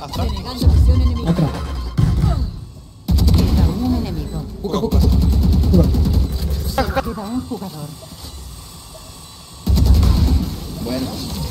Atrás. Denegando visión enemiga. Atrás. Queda un enemigo. Puka, puka. Fuga. Solo queda un jugador. Bueno.